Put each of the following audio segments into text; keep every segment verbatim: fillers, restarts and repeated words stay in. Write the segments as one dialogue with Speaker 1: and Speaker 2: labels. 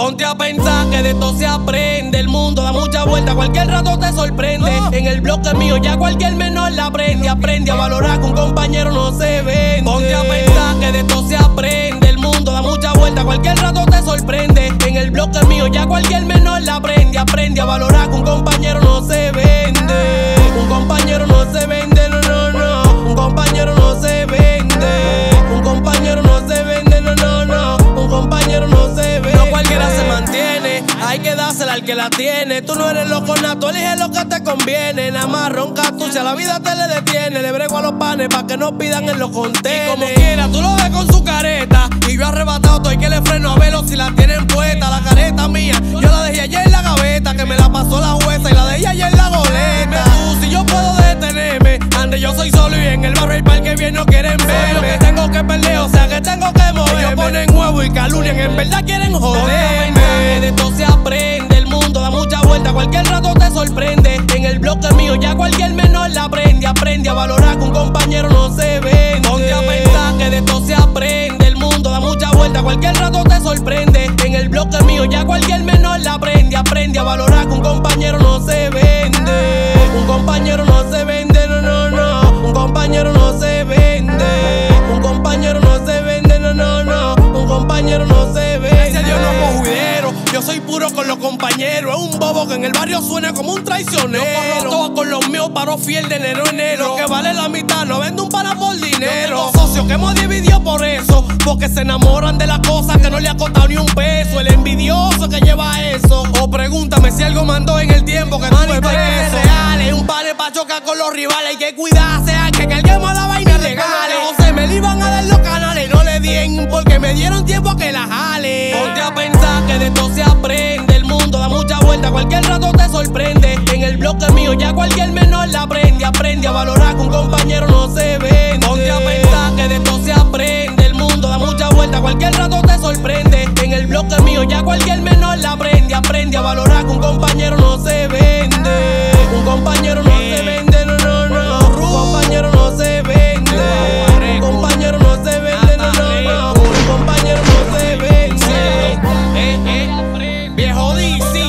Speaker 1: Ponte a pensar que de esto se aprende. El mundo da mucha vuelta, cualquier rato te sorprende. En el bloque mío ya cualquier menor la aprende. Aprende a valorar que un compañero no se vende. Ponte a pensar que de esto se aprende. El mundo da mucha vuelta, cualquier rato te sorprende. En el bloque mío ya cualquier menor la aprende. Aprende a valorar que un compañero no se vende. Un compañero no se vende, no, no, no. Un compañero no se vende. Un compañero no se vende, no, no, no. Un compañero no se vende. No cualquiera se mantiene, hay que dársela al que la tiene. Tú no eres loco nato, elige lo que te conviene. Nada más ronca tú, si a la vida te le detiene. Le brego a los panes pa' que no pidan en los contenedores. Y como quiera, tú lo ves con su careta. Y yo arrebatado estoy que le freno a verlo si la tienen puesta. La careta mía, yo la dejé ayer en la gaveta. Que me la pasó la jueza y la dejé ayer en la goleta. Tú, si yo puedo detenerme, ande yo soy solo y en el barrio hay par que bien no quieren verme. Soy lo que tengo que perder, o sea que tengo que moverme. Ellos ponen huevo y calunian, en verdad quieren joderme. De esto se aprende, el mundo da mucha vuelta, cualquier rato te sorprende. En el bloque mío ya cualquier menor la aprende. Aprende a valorar que un compañero no se vende. Ponte a pensar que de esto se aprende. El mundo da mucha vuelta, cualquier rato te sorprende. En el bloque mío ya cualquier menor la aprende. Aprende a valorar que un compañero no se vende. Un compañero no se vende, no, no, no. Un compañero no se vende. Un compañero no se vende, no, no, no. Un compañero no se vende. Gracias a Dios no cojo juidero, yo soy puro con los compañeros. Es un bobo que en el barrio suena como un traicionero. Yo corro todo con los míos, paro fiel de enero a enero. Lo que vale la mitad, no vendo un pana por dinero. Los socios que hemos dividido por eso, porque se enamoran de las cosas que no le ha costado ni un peso. El envidioso que lleva eso. O pregúntame si algo mandó en el tiempo que tuve preso. Reales, un pane pa' chocar con los rivales. Hay que cuidarse, hay que carguemos la vaina legal. José me le iban a dar los canales, no le dien porque me dieron tiempo a que la jale. Ponte a pensar que de esto se aprende. El mundo da mucha vuelta, cualquier rato te sorprende. En el bloque mío ya cualquier menor la aprende. Aprende a valorar que un compañero no se vende. Ponte a pensar que de esto se aprende. El mundo da mucha vuelta, cualquier rato te sorprende. En el bloque mío ya cualquier menor la aprende. Aprende a valorar que un compañero no se vende. Un compañero no se vende, no, no, no. Un compañero no se vende. Un compañero no se vende, no, no, no. Un compañero no se vende. Eh, eh. Viejo D C,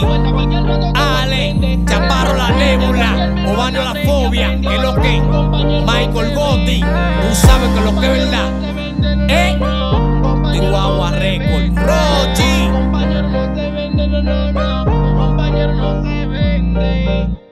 Speaker 1: Ale, Chaparro la Nébula, Obanio la Fobia, que lo que, Michael Gotti, tú sabes que lo que es verdad. Eh, Chihuahua Record, Rochi. Compañero no se vende, no, no, no. Compañero no se vende.